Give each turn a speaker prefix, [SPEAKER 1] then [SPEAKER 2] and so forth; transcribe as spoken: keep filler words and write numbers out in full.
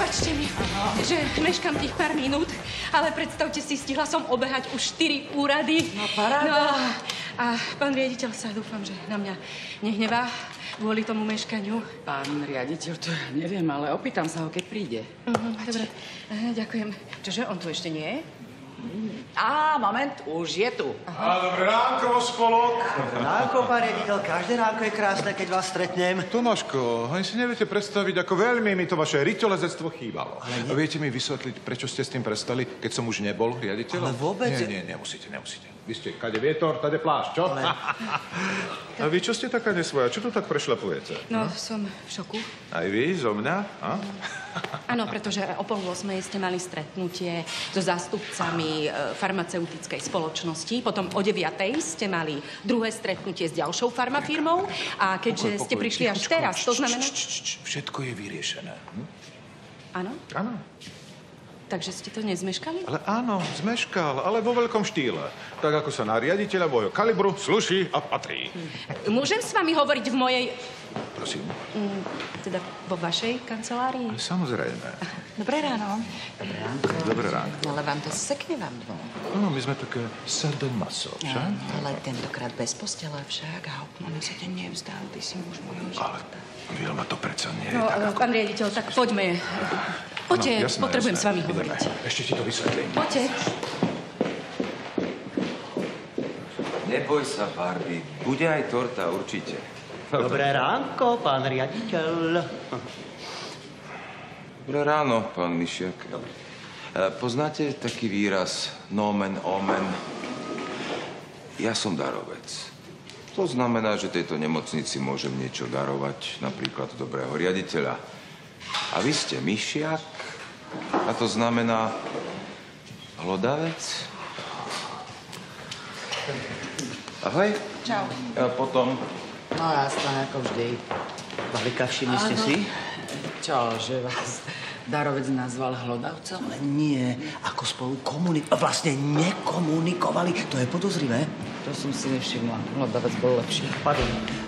[SPEAKER 1] Prepačte mi, že meškam tých pár minút, ale predstavte si, stihla som obehať už štyri úrady.
[SPEAKER 2] No, paráda.
[SPEAKER 1] No, a pán riaditeľ sa dúfam, že na mňa nehnevá kvôli tomu meškaniu.
[SPEAKER 2] Pán riaditeľ, to ja neviem, ale opýtam sa ho, keď príde.
[SPEAKER 1] Uh-huh, dobre, uh, ďakujem. Čože, on tu ešte nie je?
[SPEAKER 2] Á, moment, už je tu.
[SPEAKER 3] Á, dobré ránko, spolok.
[SPEAKER 4] Dobré ránko, pán riaditeľ. Každé ránko je krásne, keď vás stretnem.
[SPEAKER 3] Tomáško, ani si neviete predstaviť, ako veľmi mi to vaše riťolezectvo chýbalo. A viete mi vysvetliť, prečo ste s tým prestali, keď som už nebol riaditeľom?
[SPEAKER 4] Ale vôbec...
[SPEAKER 3] Nie, nie, nemusíte, nemusíte. Vy ste, kade vietor, tade plášť, čo?
[SPEAKER 4] Ale...
[SPEAKER 3] A vy čo ste taká nesvoja? Čo tu tak prešľapujete?
[SPEAKER 1] No, som v šoku.
[SPEAKER 3] Aj vy, zo mňa? A?
[SPEAKER 1] Áno, pretože o pol osmej ste mali stretnutie so zástupcami e, farmaceutickej spoločnosti. Potom o deviatej ste mali druhé stretnutie s ďalšou farmafirmou. A keďže
[SPEAKER 3] Pokoj,
[SPEAKER 1] ste
[SPEAKER 3] pokoj,
[SPEAKER 1] prišli až
[SPEAKER 3] tichučko.
[SPEAKER 1] teraz, to znamená...
[SPEAKER 3] Č, č, č, č, Všetko je vyriešené. Hm?
[SPEAKER 1] Áno?
[SPEAKER 3] Áno.
[SPEAKER 1] Takže ste to nezmeškali?
[SPEAKER 3] Ale áno, zmeškal, ale vo veľkom štýle. Tak ako sa na riaditeľa môjho kalibru sluší a patrí.
[SPEAKER 1] Môžem s vami hovoriť v mojej...
[SPEAKER 3] Prosím.
[SPEAKER 1] Mm, teda vo vašej kancelárii?
[SPEAKER 3] Samozrejme.
[SPEAKER 5] Dobré ráno.
[SPEAKER 2] Dobré ránko.
[SPEAKER 3] Dobré ránko.
[SPEAKER 5] Ale vám to sekne vám dvom.
[SPEAKER 3] Áno, my sme také srdé maso, že?
[SPEAKER 5] Ale tentokrát bez postele však a Hauptmann sa ťa nevzdal. Ty si muž mojho
[SPEAKER 3] Ale
[SPEAKER 5] života.
[SPEAKER 3] Vilma, to predsa nie je
[SPEAKER 1] No,
[SPEAKER 3] tak, ako...
[SPEAKER 1] pán riaditeľ, tak poďme. Poďte,
[SPEAKER 3] Áno, jasné,
[SPEAKER 1] potrebujem
[SPEAKER 3] jasné.
[SPEAKER 1] s vami
[SPEAKER 3] Ideme.
[SPEAKER 1] hovoriť.
[SPEAKER 3] Ešte ti to vysvetlím.
[SPEAKER 1] Poďte.
[SPEAKER 6] Neboj sa, Barbie. Bude aj torta, určite.
[SPEAKER 4] Dobré ránko, pán riaditeľ.
[SPEAKER 6] Dobré ráno, pán Mišiak. Dobre. Poznáte taký výraz nomen omen? Ja som darovec. To znamená, že tejto nemocnici môžem niečo darovať, napríklad dobrého riaditeľa. A vy ste Mišiak, a to znamená hlodavec. Ahoj.
[SPEAKER 5] Čau.
[SPEAKER 6] A potom...
[SPEAKER 2] No jasné, ako vždy.
[SPEAKER 4] Valika, všimli ste si?
[SPEAKER 2] Čo, že vás darovec nazval hlodavcom?
[SPEAKER 4] Ale nie, ako spolu komunikovali. Vlastne nekomunikovali. To je podozrivé.
[SPEAKER 2] To som si nevšimla. Hlodavec bol lepší.
[SPEAKER 4] Pardon.